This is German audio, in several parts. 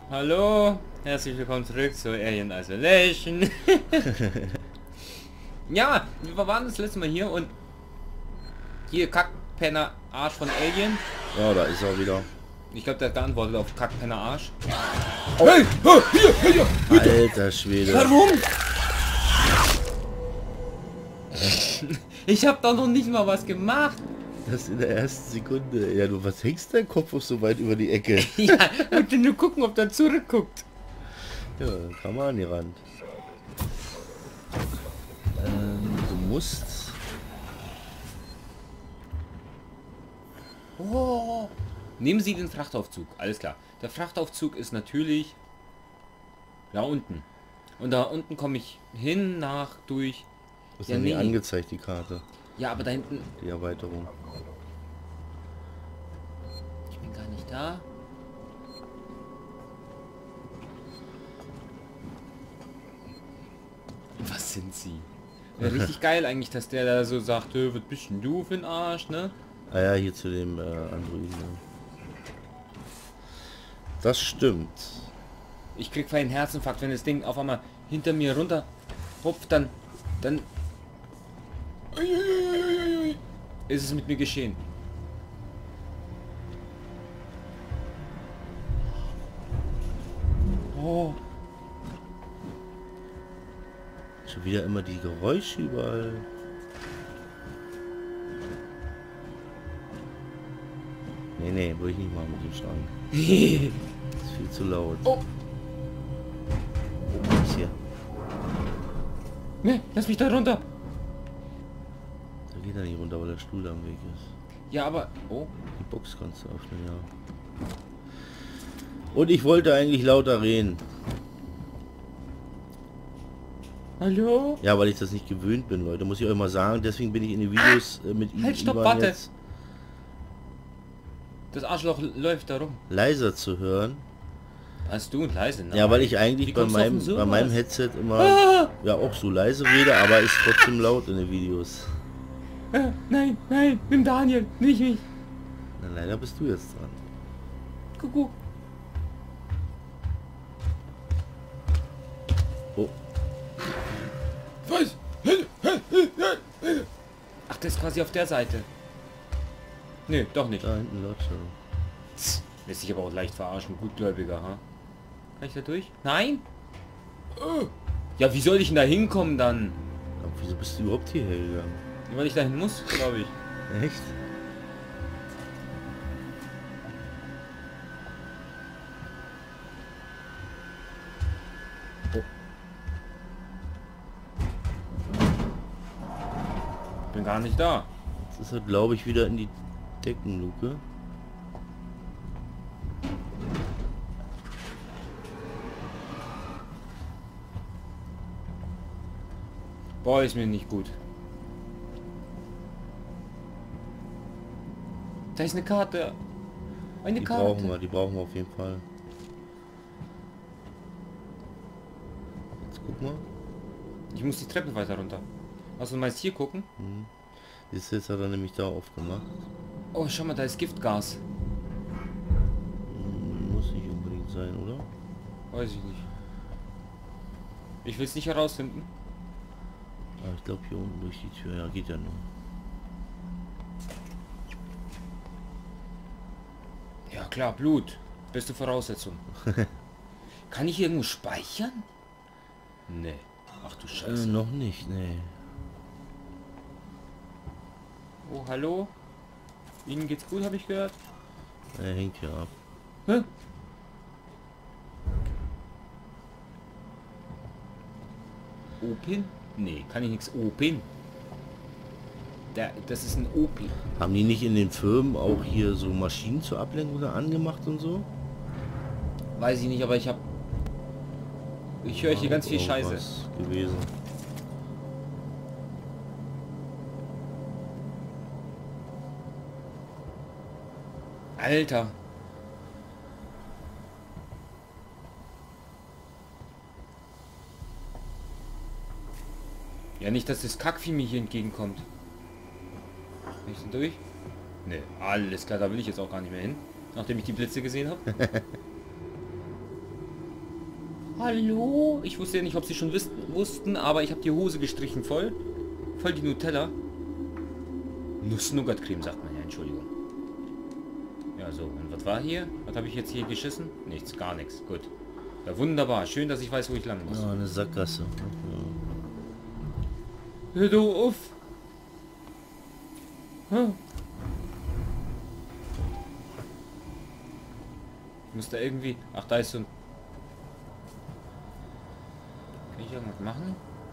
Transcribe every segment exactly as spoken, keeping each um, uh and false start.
Hallo, herzlich willkommen zurück zu Alien Isolation. Ja, wir waren das letzte Mal hier und hier Kackpenner Arsch von Alien. Ja, da ist er wieder. Ich glaube, der hat geantwortet auf Kackpenner Arsch. Oh. Hey, hier, hier, bitte. Alter Schwede. Warum? Ich habe doch noch nicht mal was gemacht. Das in der ersten Sekunde. Ja, du, was hängst dein Kopf auf so weit über die Ecke? Ja, und nur gucken, ob der zurückguckt. Ja, kann man an die Rand. Ähm, du musst... Oh. Nehmen Sie den Frachtaufzug. Alles klar. Der Frachtaufzug ist natürlich da unten. Und da unten komme ich hin nach durch... Was Ja, haben die nee. angezeigt, die Karte? Ja, aber da hinten... Die Erweiterung. Ich bin gar nicht da. Was sind Sie? Ja, richtig geil eigentlich, dass der da so sagt, äh, was bist denn du für ein Arsch, ne? Ah ja, hier zu dem äh, Androiden. Das stimmt. Ich krieg einen Herzinfarkt, wenn das Ding auf einmal hinter mir runter hupft, dann... Dann... Ist es mit mir geschehen. Oh. Schon wieder immer die Geräusche überall. Nee, nee, würde ich nicht machen mit dem Schrank. Das ist viel zu laut. Oh. Was ist hier? Ne, lass mich da runter. Da geht er nicht runter, weil der Stuhl da am Weg ist. Ja, aber... Oh. Die Box kannst du öffnen, ja. Und ich wollte eigentlich lauter reden. Hallo? Ja, weil ich das nicht gewöhnt bin, Leute. Muss ich euch mal sagen. Deswegen bin ich in den Videos äh, mit ihm Halt, stopp, warte. jetzt Das Arschloch läuft da rum. leiser zu hören. Hast du leise? Nein. Ja, weil ich eigentlich Wie bei kommst du auf meinem, denn sowas? bei meinem Headset immer Ah! ja auch so leise rede, aber ist trotzdem laut in den Videos. Äh, nein, nein, nimm Daniel, nicht mich. Na, leider bist du jetzt dran. Kuckuck. Oh, Was? Ach, das ist quasi auf der Seite. Nö, doch nicht. da hinten läuft schon. Lässt sich aber auch leicht verarschen, gutgläubiger, ha? Kann ich da durch? Nein? Ja, wie soll ich denn da hinkommen dann? Aber wieso bist du überhaupt hierher gegangen? Weil ich dahin muss, glaube ich. Echt? Oh. Bin gar nicht da. Jetzt ist er, glaube ich, wieder in die Deckenluke. Boah, ist mir nicht gut. Da ist eine Karte. Eine Die Karte. brauchen wir, die brauchen wir auf jeden Fall. Jetzt guck mal. Ich muss die Treppe weiter runter. Also du meinst hier gucken? Hm. Jetzt jetzt hat er nämlich da aufgemacht. Oh, schau mal, da ist Giftgas. Hm, muss nicht unbedingt sein, oder? Weiß ich nicht. Ich will es nicht herausfinden. Ah, ich glaube hier unten durch die Tür. Ja, geht ja nur. Ja klar, Blut. Beste Voraussetzung. Kann ich hier irgendwo speichern? Nee. Ach du Äh, Scheiße. noch nicht, nee. Oh, hallo? Ihnen geht's gut, habe ich gehört? Er hängt hier ab. Hä? Open? Nee, kann ich nichts open. Der, das ist ein O P. Haben die nicht in den Firmen auch hier so Maschinen zur Ablenkung da angemacht und so? Weiß ich nicht, aber ich habe... Ich höre hier ganz viel Scheiße. Irgendwas gewesen. Alter. Ja, nicht, dass das Kackvieh mir hier entgegenkommt. Bin ich denn durch? Ne, alles klar, da will ich jetzt auch gar nicht mehr hin. Nachdem ich die Blitze gesehen habe. Hallo? Ich wusste ja nicht, ob sie schon wussten, wussten aber ich habe die Hose gestrichen voll. Voll die Nutella. Nuss-Nougat-Creme sagt man ja, Entschuldigung. Ja, so. Und was war hier? Was habe ich jetzt hier geschissen? Nichts, gar nichts. Gut. Ja, wunderbar. Schön, dass ich weiß, wo ich lang muss. Ja, eine Sackgasse. Ja. Hör du auf! Hm. Ich muss da irgendwie... Ach, da ist so ein... Kann ich irgendwas machen?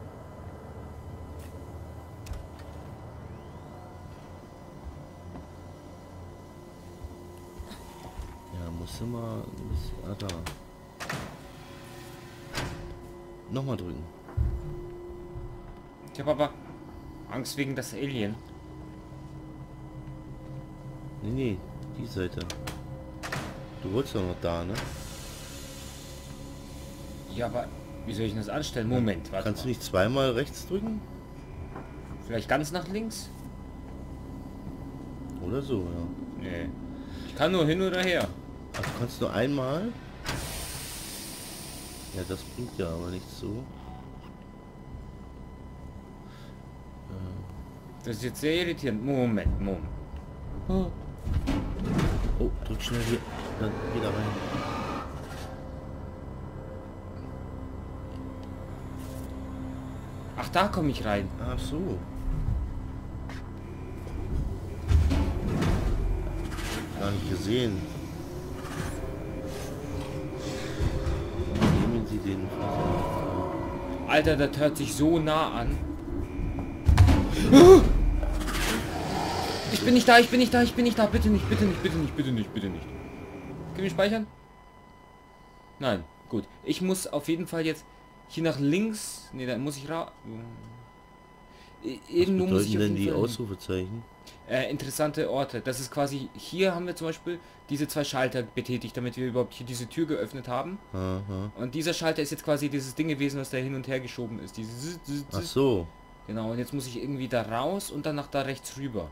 Ja, musst du mal... Ah, da. Nochmal drücken. Ich habe aber Angst wegen das Alien. Nee, nee, die Seite. Du wolltest doch noch da, ne? Ja, aber wie soll ich denn das anstellen? Moment, warte Kannst mal. du nicht zweimal rechts drücken? Vielleicht ganz nach links? Oder so, ja. Nee. Ich kann nur hin oder her. Ach, du kannst nur einmal? Ja, das bringt ja aber nicht so. Das ist jetzt sehr irritierend. Moment, Moment. Oh. Oh, drück schnell hier. Dann wieder rein. Ach, da komme ich rein. Ach so. Gar nicht gesehen. Nehmen Sie den. Alter, das hört sich so nah an. Ich bin nicht da, ich bin nicht da, ich bin nicht da. Bitte nicht, bitte nicht, bitte nicht, bitte nicht, bitte nicht. Können wir speichern? Nein, gut. Ich muss auf jeden Fall jetzt hier nach links. Ne, da muss ich ra... Irgendwo Was muss ich bedeuten auf denn jeden die Fall hin. Ausrufezeichen? Äh, interessante Orte. Das ist quasi... Hier haben wir zum Beispiel diese zwei Schalter betätigt, damit wir überhaupt hier diese Tür geöffnet haben. Aha. Und dieser Schalter ist jetzt quasi dieses Ding gewesen, was da hin und her geschoben ist. Dieses... Ach so. Genau, und jetzt muss ich irgendwie da raus und dann nach da rechts rüber.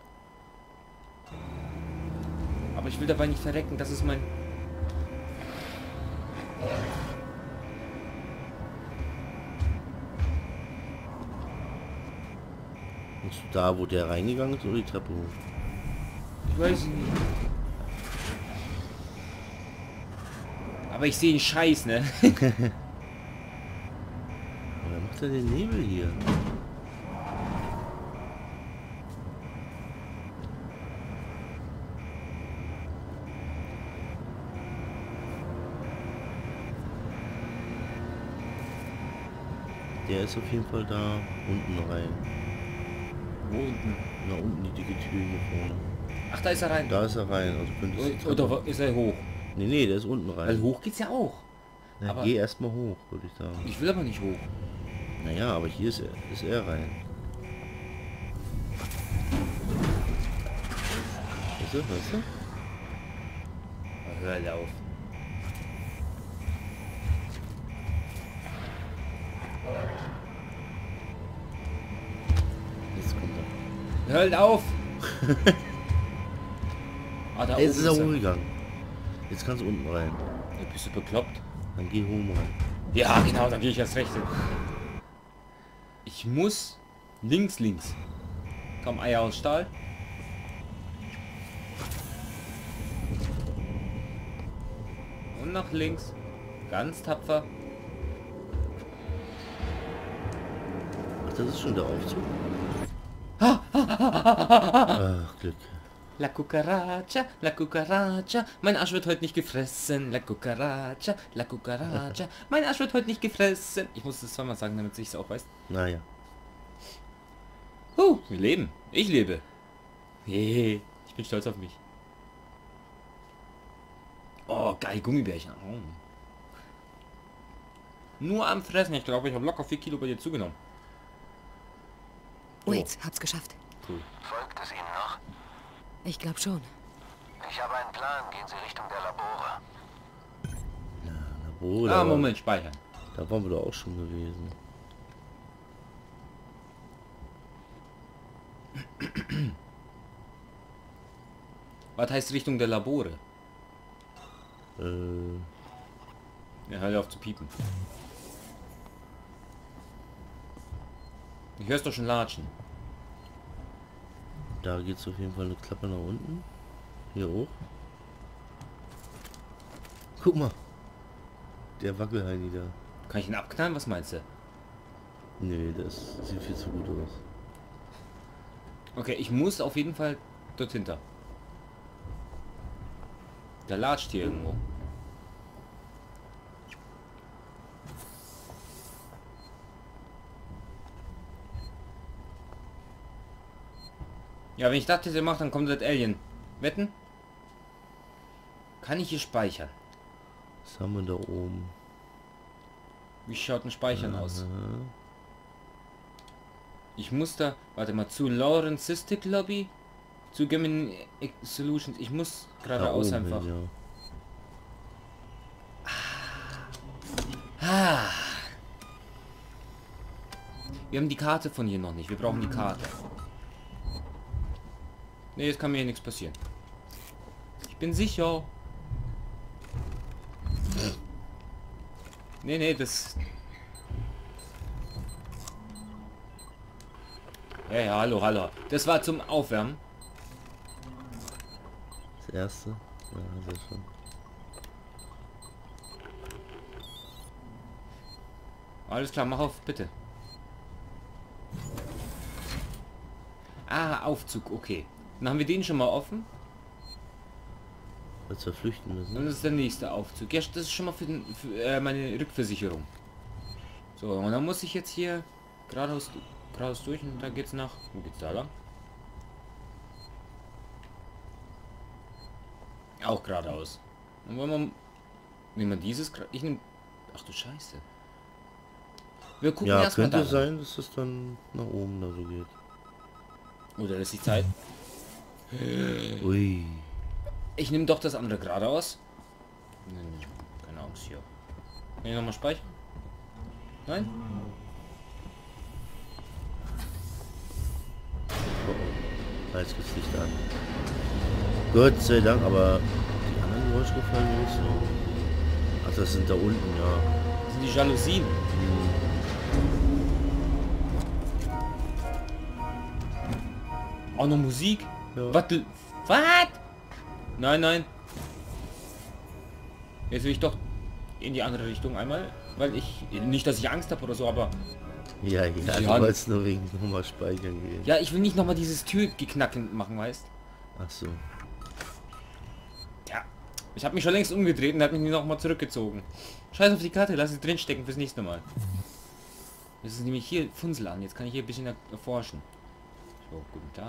Aber ich will dabei nicht verrecken, das ist mein... Musst du da, wo der reingegangen ist, oder die Treppe hoch? Ich weiß nicht. Aber ich sehe einen Scheiß, ne? Wer macht denn den Nebel hier? Der ist auf jeden Fall da unten rein. Wo unten? Na unten die dicke Tür hier vorne. Ach, da ist er rein. Da ist er rein. Also könntest du Oder wa- ist er hoch? Nee, nee, der ist unten rein. Weil hoch geht's ja auch. Na, aber- geh erstmal hoch, würde ich sagen. Ich will aber nicht hoch. Naja, aber hier ist er, ist er rein. Weißt du, weißt du? Hör auf. Jetzt kommt er. Hör auf! Ah, da Jetzt oben ist er ist er. hochgegangen. Jetzt kannst du unten rein. Ja, bist du bekloppt? Dann geh hoch rein. Ja, genau, dann gehe ich erst rechts hin. Ich muss links, links. Komm, Eier aus Stahl. Und nach links. Ganz tapfer. Ach, das ist schon der Aufzug? Ach, Glück. La cucaracha, la cucaracha, mein Arsch wird heute nicht gefressen. La cucaracha, la cucaracha, mein Arsch wird heute nicht gefressen. Ich muss das zweimal sagen, damit sich's auch weiß. Naja. Huh, wir leben. Ich lebe. Hey, ich bin stolz auf mich. Oh, geil, Gummibärchen. Oh. Nur am Fressen. Ich glaube, ich habe locker vier Kilo bei dir zugenommen. Wait, hab's geschafft. Cool. Folgt es Ihnen noch? Ich glaube schon. Ich habe einen Plan. Gehen Sie Richtung der Labore. Na, wo, da Ah, war- Moment, speichern. Da waren wir doch auch schon gewesen. Was heißt Richtung der Labore? Äh, Ja, hör auf zu piepen. Ich hör's doch schon latschen. Da geht's auf jeden Fall eine Klappe nach unten. Hier hoch. Guck mal. Der Wackelheini da. Kann ich ihn abknallen? Was meinst du? Nee, das sieht viel zu gut aus. Okay, ich muss auf jeden Fall dort hinter. Der latscht hier irgendwo. Ja, wenn ich das jetzt mache, dann kommt das Alien. Wetten? Kann ich hier speichern? Was haben wir da oben? Wie schaut ein Speichern aus? Aha. Ich muss da, warte mal, zu Lauren Cystic Lobby, zu Gemini Solutions. Ich muss Da geradeaus oben einfach. hin, ja. Ah. Wir haben die Karte von hier noch nicht. Wir brauchen die Karte. Ne, jetzt kann mir hier nichts passieren. Ich bin sicher. Nee, nee, das... Ja, ja, hallo, hallo. Das war zum Aufwärmen. Das erste. Ja, sehr schön. Alles klar, mach auf, bitte. Ah, Aufzug, okay. Dann haben wir den schon mal offen. Als wir flüchten müssen. Und das ist der nächste Aufzug. Ja, das ist schon mal für, den, für äh, meine Rückversicherung. So, und dann muss ich jetzt hier geradeaus, geradeaus durch und da geht's nach... Wo geht's da lang? Auch geradeaus. Und wenn man... Wenn man dieses... gra- Ich nehm... Ach du Scheiße. Wir gucken Ja, erstmal könnte da. sein, dass es dann nach oben da so geht. Oder ist die Zeit? Ui. Ich nehme doch das andere geradeaus. Nee, nee, keine Angst hier. Kann ich nochmal speichern? Nein? Oh, jetzt geht's Licht an. Gott sei Dank, aber die anderen Geräusche gefallen mir nicht so. Ach, das sind da unten, ja. Das sind die Jalousien. Auch noch Musik? Ja. Was? Was? Nein, nein. Jetzt will ich doch in die andere Richtung einmal, weil ich nicht, dass ich Angst habe oder so, aber Ja, ja, Ja. du wolltest nur wegen nochmal speichern gehen. ja, ich will nicht noch mal dieses Türgeknacken machen, weißt? Ach so. Ja. Ich habe mich schon längst umgedreht und hat mich noch mal zurückgezogen. Scheiß auf die Karte, lass sie drin stecken fürs nächste Mal. Das ist nämlich hier Funsel an. Jetzt kann ich hier ein bisschen erforschen. So, guten Tag.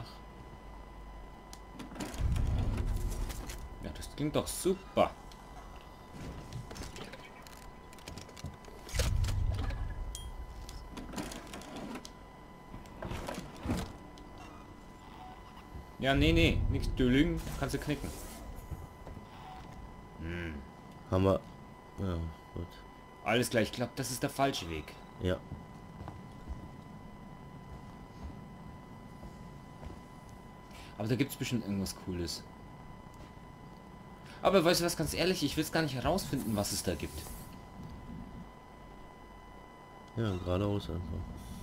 Ja, das klingt doch super. Ja, nee, nee, nichts Dölling, kannst du knicken. Hm. Haben wir... Ja, gut. Alles gleich klappt, das ist der falsche Weg. Ja. Aber da gibt es bestimmt irgendwas Cooles. Aber weißt du was, ganz ehrlich, ich will es gar nicht herausfinden, was es da gibt. Ja, geradeaus einfach.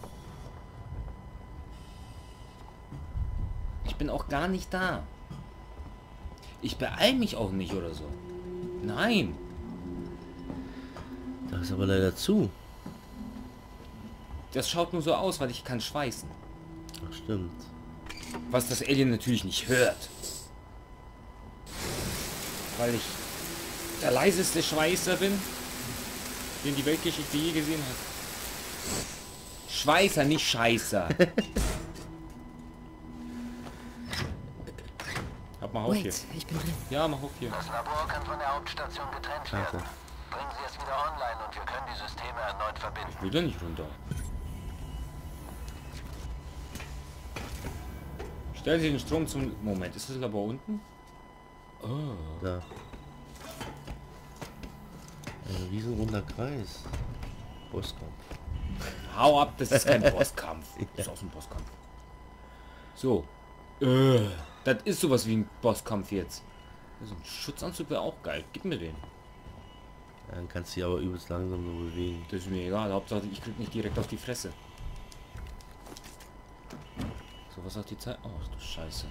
Ich bin auch gar nicht da. Ich beeil mich auch nicht oder so. Nein. Da ist aber leider zu. Das schaut nur so aus, weil ich kann schweißen. Ach, stimmt. Was das Alien natürlich nicht hört. Weil ich der leiseste Schweißer bin, den die Weltgeschichte je gesehen hat. Schweißer, nicht Scheißer. Hab mal auf hier. Wait, ich bin drin. Ja, mach auf hier. Das Labor kann von der Hauptstation getrennt Danke. werden. Bringen Sie es wieder online und wir können die Systeme erneut verbinden. Ich will da nicht runter. Stellen Sie den Strom zum... Moment, ist das Labor unten? Oh. Da. Ein riesenrunder Kreis. Bosskampf. Hau ab, das ist kein Bosskampf. Das ist aus dem Bosskampf. So. Äh, das ist sowas wie ein Bosskampf jetzt. So ein Schutzanzug wäre auch geil. Gib mir den. Dann kannst du dich aber übelst langsam so bewegen. Das ist mir egal. Hauptsache ich krieg nicht direkt auf die Fresse. So, was hat die Zeit? Ach du Scheiße.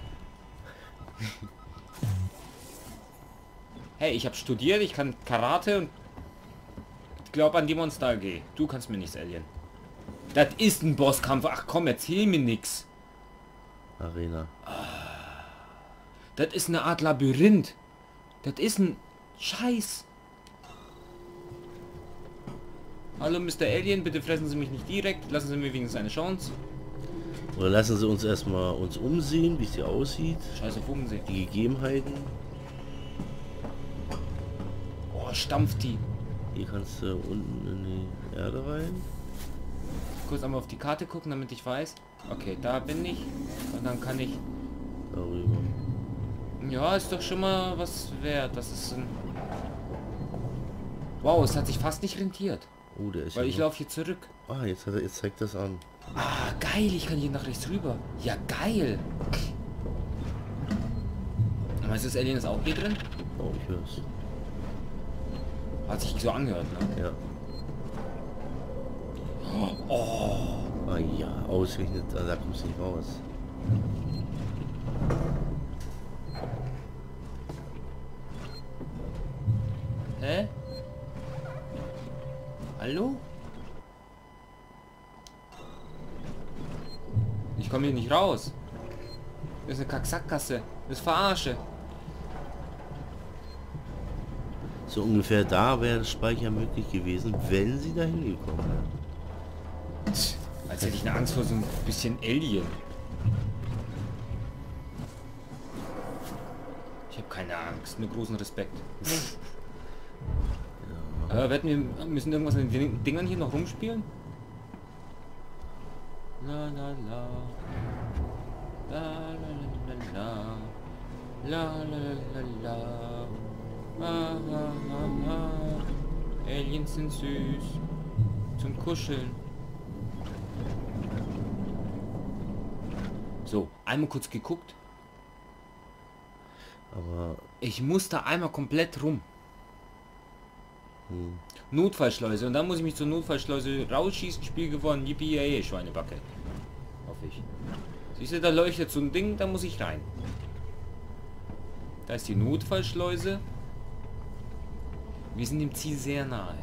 Hey, ich habe studiert, ich kann Karate und glaub an die Monster A G. Du kannst mir nichts, Alien. Das ist ein Bosskampf. Ach komm, erzähl mir nix. Arena. Das ist eine Art Labyrinth. Das ist ein Scheiß. Hallo Mister Alien, bitte fressen Sie mich nicht direkt. Lassen Sie mir wenigstens eine Chance. Oder lassen Sie uns erstmal uns umsehen, wie sie aussieht. Scheiß auf Umsehen. Die Gegebenheiten. Oh, stampft die. Hier kannst du unten in die Erde rein. Kurz einmal auf die Karte gucken, damit ich weiß. Okay, da bin ich. Und dann kann ich... Darüber. Ja, ist doch schon mal was wert. Das ist ein... Wow, es hat sich fast nicht rentiert. Oh, der ist Weil ja ich noch- laufe hier zurück. Ah, jetzt hat er, jetzt zeigt das an. Ah, geil, ich kann hier nach rechts rüber. Ja, geil. Aber ist das Alien ist auch hier drin? Oh, ich hör's. Hat sich so angehört, ne? Ja. Oh, Ah ja, ausgerechnet, ah, da kommst du nicht raus. hä? Hallo? Ich komme hier nicht raus. Das ist eine Kacksackgasse. Das ist Verarsche. So ungefähr da wäre das Speicher möglich gewesen, wenn sie da hingekommen wären. Tch, als hätte ich eine Angst vor so ein bisschen Alien. Ich habe keine Angst, nur großen Respekt. Ja. Äh, werden wir müssen irgendwas in den Dingern hier noch rumspielen? La la la. La la la la la. La la la la. Ah, ah, ah, ah. Aliens sind süß. Zum Kuscheln. So, einmal kurz geguckt. Aber Ich muss da einmal komplett rum. hm, Notfallschleuse. Und dann muss ich mich zur Notfallschleuse rausschießen. Spiel gewonnen. Yippie, yay, Schweinebacke. Hoffe ich. Siehst du, da leuchtet so ein Ding, da muss ich rein. Da ist die Notfallschleuse. Wir sind dem Ziel sehr nahe.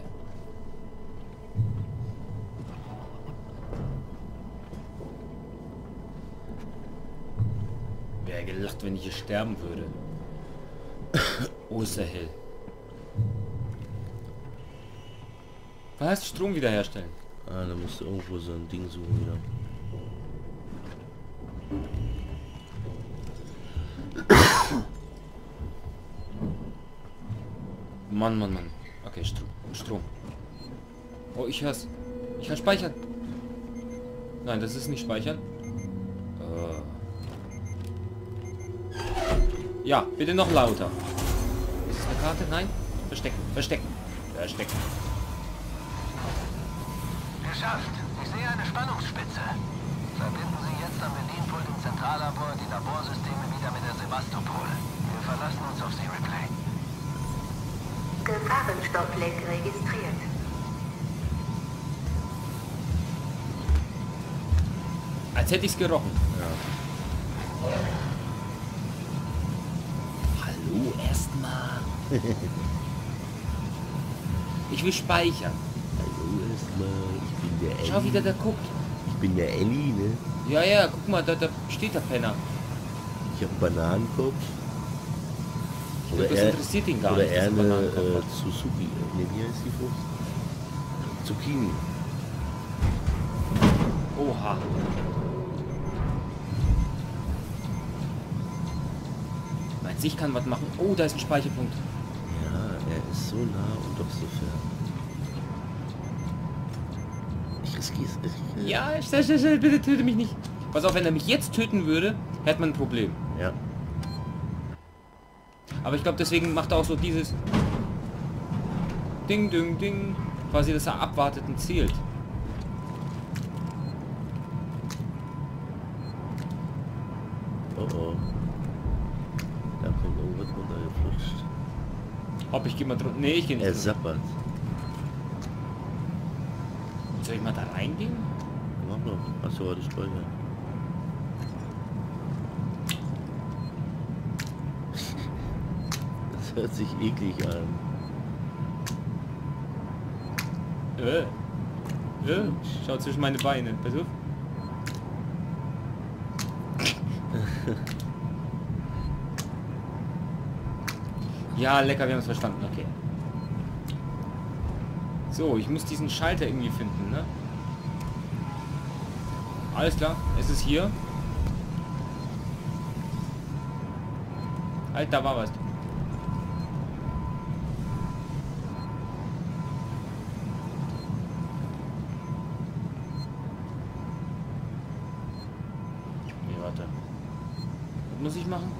Wäre gelacht, wenn ich hier sterben würde. Oh, ist er hell. Was? Strom wiederherstellen. ah, da musst du irgendwo so ein Ding suchen wieder. Mann, Mann, Mann. Okay, Strom. Strom. Oh, ich hör's. Ich kann speichern. Nein, das ist nicht speichern. Äh. Ja, bitte noch lauter. Ist es eine Karte? Nein? Verstecken, verstecken, verstecken. Geschafft. Ich sehe eine Spannungsspitze. Verbinden Sie jetzt am Berlin-Pult im Zentrallabor die Laborsysteme wieder mit der Sevastopol. Wir verlassen uns auf Sie, Ripley. Gefahrenstoffleck registriert. Als hätte ich es gerochen. Ja. Hallo, erstmal. Ich will speichern. Hallo erstmal, ich bin der Ellie. Schau, wie der da guckt. Ich bin der Ellie, ne? Ja, ja, guck mal, da, da steht der Penner. Ich habe einen Bananenkopf. Ich glaub, das interessiert ihn gar oder nicht. eher dass er eine Bananenkopf äh, hat. Suzuki. Ne, wie heißt die Frucht? Zucchini. Oha. Meinst du, ich kann was machen? Oh, da ist ein Speicherpunkt. Ja, er ist so nah und doch so fern. Ich riskiere es. Ich, äh, Ja, schnell, schnell, schnell, bitte töte mich nicht. Pass auf, wenn er mich jetzt töten würde, hätte man ein Problem. Ja. Aber ich glaube, deswegen macht er auch so dieses Ding, Ding, Ding. Quasi, dass er abwartet und zählt. Oh oh. Da kommt irgendwas runtergeflutscht. Ob ich gehe mal drunter. Nee, ich gehe nicht Er drunter. sappert. Soll ich mal da reingehen? Mach noch. Achso, warte, Speicher. hört sich eklig an. Äh. Äh. Schau zwischen meine Beine. Pass auf. Ja, lecker, wir haben es verstanden. Okay. So, ich muss diesen Schalter irgendwie finden, ne? Alles klar, es ist hier. Halt, da war was. Nee, warte. Was muss ich machen?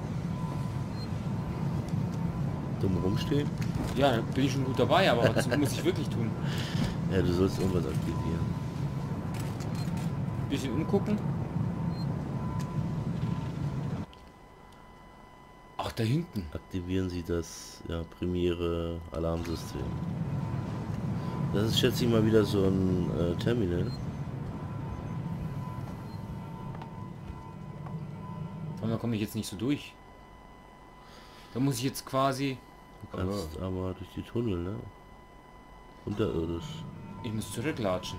Dumm rumstehen? Ja, da bin ich schon gut dabei, aber was muss ich wirklich tun? Ja, du sollst irgendwas aktivieren. Bisschen umgucken. Ach, da hinten. Aktivieren Sie das ja, Premiere Alarmsystem. Das ist, schätze ich mal, wieder so ein äh, Terminal. Und da komme ich jetzt nicht so durch. Da muss ich jetzt quasi... Du kannst oh. aber durch die Tunnel, ne? Unterirdisch. Ich muss zurücklatschen.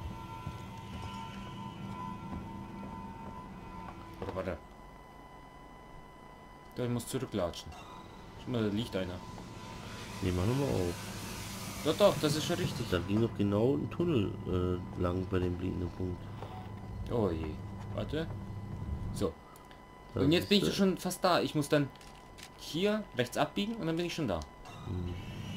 Oder warte. Da, ich muss zurücklatschen. Schau mal, da liegt einer. Ne, mach nochmal auf. Doch, doch, das ist schon richtig. Da ging doch genau ein Tunnel äh, lang bei dem blinkenden Punkt. Oh je. Warte. So. Das und jetzt bin ich ist, schon fast da. Ich muss dann hier rechts abbiegen und dann bin ich schon da. Hm.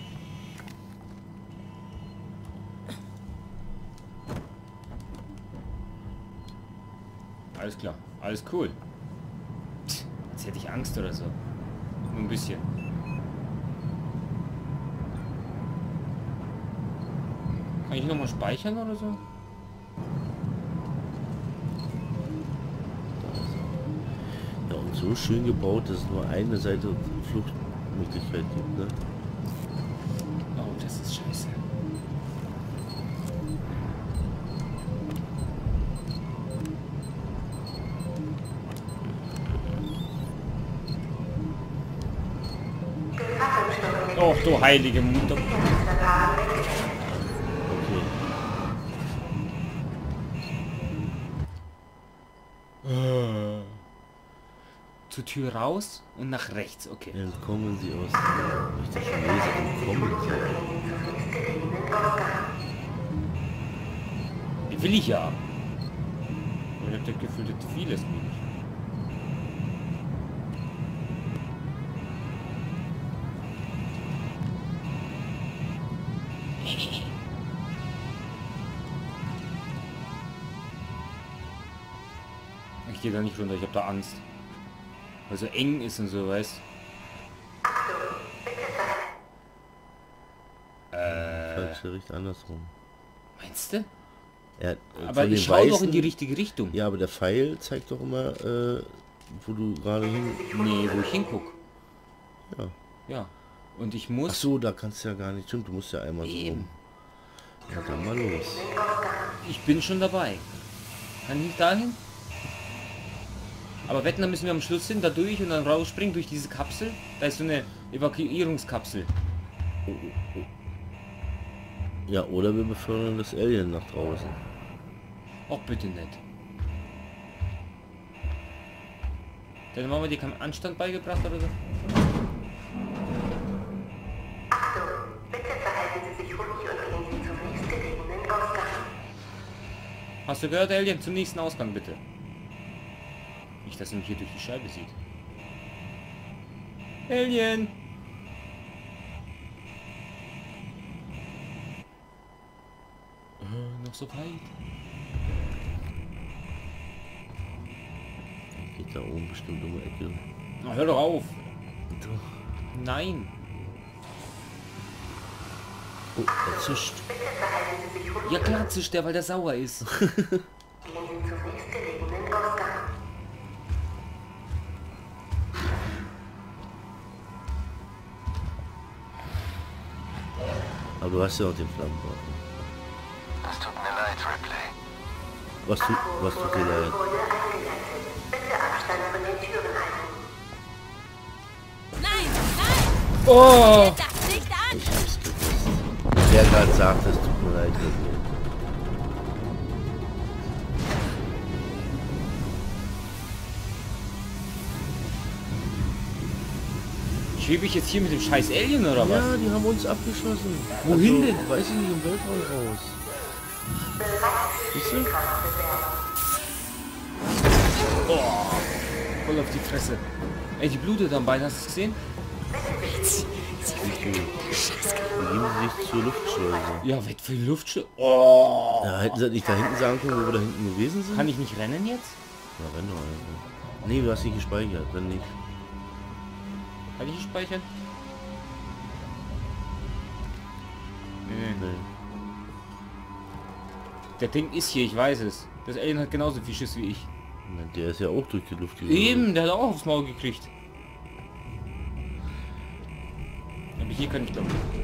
Alles klar. Alles cool. Jetzt hätte ich Angst oder so. Nur ein bisschen. Kann ich nochmal speichern oder so? Ja, und so schön gebaut, dass es nur eine Seite Fluchtmöglichkeit gibt, ne? Oh, das ist scheiße. Oh, du heilige Mutter. Okay. Äh. Zur Tür raus und nach rechts, okay. Entkommen Sie aus der... Ich das schon lese, entkommen Die will ich ja. Ich hab das Gefühl, das vieles nicht. Ich gehe da nicht runter, ich habe da Angst. Weil so eng ist und so, weißt Sie. Äh... Falsche Richtung, andersrum. Meinst du? Ja, aber ich schaue doch in die richtige Richtung. Ja, aber der Pfeil zeigt doch immer, äh, wo du gerade hin... Nee, wo ich hinguck. Ja. Ja. Und ich muss... Ach so, da kannst du ja gar nicht... Stimmt, du musst ja einmal so rum. Ja, dann mal los. Ich bin schon dabei. Kann ich dahin? Aber wetten, da müssen wir am Schluss hin, da durch und dann rausspringen durch diese Kapsel. Da ist so eine Evakuierungskapsel. Oh, oh, oh. Ja, oder wir befördern das Alien nach draußen. Och, bitte nicht. Dann haben wir dir keinen Anstand beigebracht oder so? Achtung, bitte verhalten Sie sich ruhig und gehen Sie zum nächstgelegenen Ausgang. Hast du gehört, Alien? Zum nächsten Ausgang, bitte. Nicht, dass er mich hier durch die Scheibe sieht. Alien! Äh, noch so weit. Geht da oben bestimmt um die Ecke. Na, hör doch auf! Doch. Nein! Oh, er zischt. Bitte verhalten Sie sich ruhig. Ja klar zischt der, weil der sauer ist. Gehen Sie zum nächstgelegenen Ausgang. Aber du hast ja auch den Flammenwerfer. Das tut mir leid, Ripley. Was tut, was tut dir leid? Wurde eingeleitet. Bitte Abstand von den Türen halten. Nein, nein! Oh! Das nicht an! Ich hab's gewusst. Wer gerade sagt, das tut mir leid. Ripley. Schwebe ich jetzt hier mit dem scheiß Alien oder was? Ja, die haben uns abgeschossen. Wohin also, denn? Weiß ich nicht, im Weltraum raus. Siehst du? Oh, voll auf die Fresse. Ey, die blutet am Bein, hast du es gesehen? Begeben Sie sich zur Luftschleuse. Ja, weg für die Luftschleuse. Oh. Ja, hätten Sie nicht da hinten sagen können, wo wir da hinten gewesen sind? Kann ich nicht rennen jetzt? Ja, renn doch einfach. Nee, du hast nicht gespeichert, wenn nicht. Kann ich nicht speichern? Nee. Nee. Der Ding ist hier, ich weiß es. Das Alien hat genauso viel Schiss wie ich. Na, der ist ja auch durch die Luft gegangen. Eben, der hat auch aufs Maul gekriegt. Aber hier kann ich glaube ich.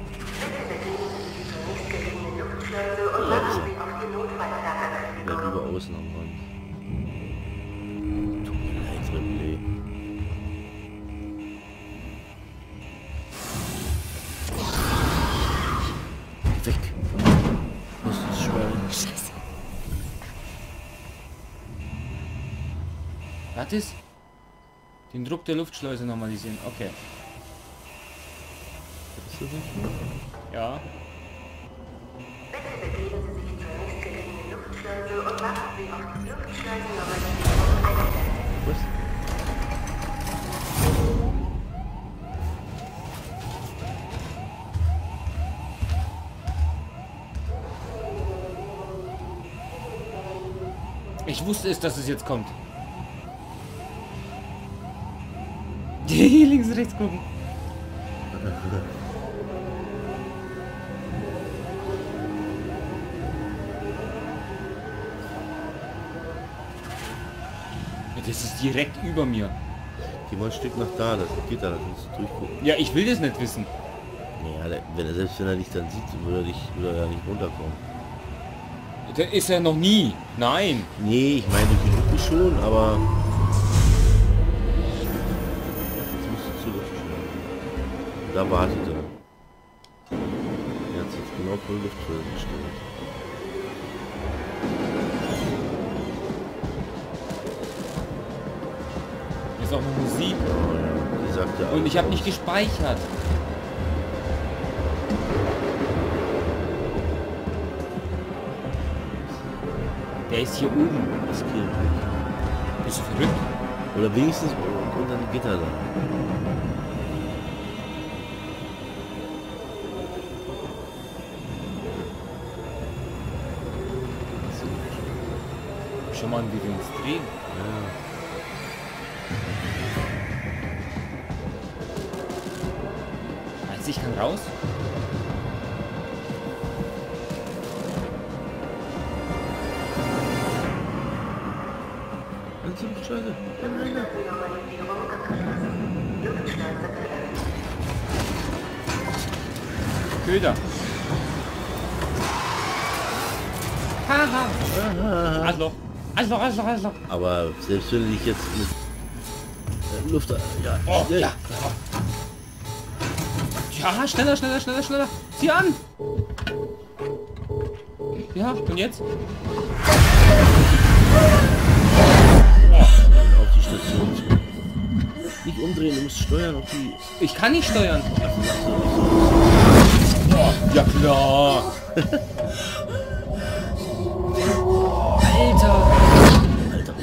Ja, lieber außen am Rand. Tut mir leid, Ripley. Weg. Das ist Schwein. Scheiße. Was ist? Den Druck der Luftschleuse normalisieren. Okay. Ist das nicht mehr? Ja. Bitte begeben Sie sich zur nächstgelegenen Luftschleuse und warten Sie auf die Luftschleusennormalisierung einstellen. Was? Ich wusste es, dass es jetzt kommt. Die links, rechts gucken. Das ist direkt über mir. Geh mal ein Stück nach da, das geht da, das kannst du durchgucken. Ja, ich will das nicht wissen. Ja, der, wenn er, selbst wenn er dich dann sieht, würde er, dich, würde er ja nicht runterkommen. Der ist ja noch nie. Nein. Nee, ich meine, die Lupe schon, aber... Jetzt musst du zur Luftschleuse. Da wartet er. Er hat sich jetzt genau vor die Luftschleuse gestellt. Hier ist auch noch Musik. Oh ja, die sagt ja Und ich habe nicht gespeichert. Der ist hier oben. Das geht. Bist du verrückt? Oder wenigstens unter dem Gitter da. Schau mal, wie wir uns drehen. Ja. Meinst du, ich kann raus? Dann zur Luftschleuse. Renn, renn, renn. Köder. Haha. Arschloch. Arschloch, Arschloch, Arschloch. Aber selbst wenn du dich jetzt mit äh, Luft... Ja, Oh, ja. ja. Ja, schneller, schneller, schneller, schneller. Zieh an. Ja, und jetzt? Auf die Station zu. Nicht umdrehen, du musst steuern auf die... Ich kann nicht steuern. Ach, mach so, mach so. Oh, ja klar. Alter. Alter.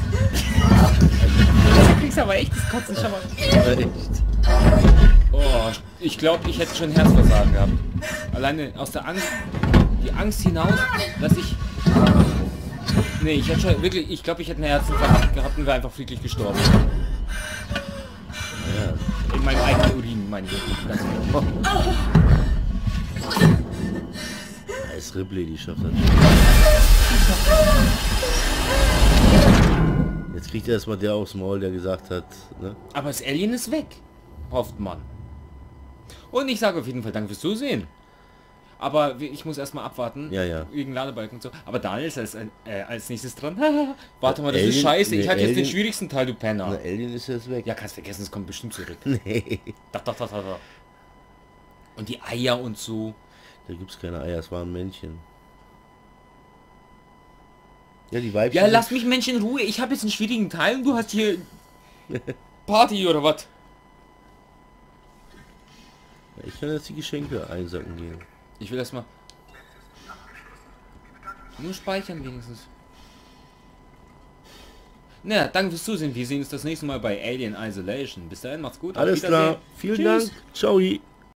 Du kriegst aber echt das Kotzen schon mal. Echt. Oh, ich glaube, ich hätte schon Herzversagen gehabt. Alleine aus der Angst, die Angst hinaus, dass ich... Nee, ich hätte schon wirklich, ich glaube, ich hätte einen Herzinfarkt gehabt und wäre einfach friedlich gestorben. Ja. In meinem eigenen Urin, meine ich. Ganz genau. Da ist Ripley, die schafft das. Jetzt kriegt er erstmal der aufs Maul, der gesagt hat, ne? Aber das Alien ist weg. Hofft man. Und ich sage auf jeden Fall Danke fürs Zusehen. aber ich muss erstmal abwarten. Ja, ja. Wegen Ladebalken und so. Aber Daniel ist als, äh, als nächstes dran. Warte mal, das Alien- ist scheiße. Ich nee, hatte jetzt den Alien- schwierigsten Teil, du Penner. Na, Alien ist jetzt weg. Ja, kannst vergessen, es kommt bestimmt zurück. Nee. Doch, doch, doch, doch, doch. Und die Eier und so. Da gibt's keine Eier, es war ein Männchen. Ja, die Weibchen... Ja, lass mich Mensch in Ruhe. Ich habe jetzt einen schwierigen Teil und du hast hier Party oder was? Ich kann jetzt die Geschenke einsacken gehen. Ich will erstmal nur speichern wenigstens. Na, danke fürs Zusehen. Wir sehen uns das nächste Mal bei Alien Isolation. Bis dahin, macht's gut. Auf Alles klar. Wiedersehen. Vielen Tschüss. Dank. Ciao.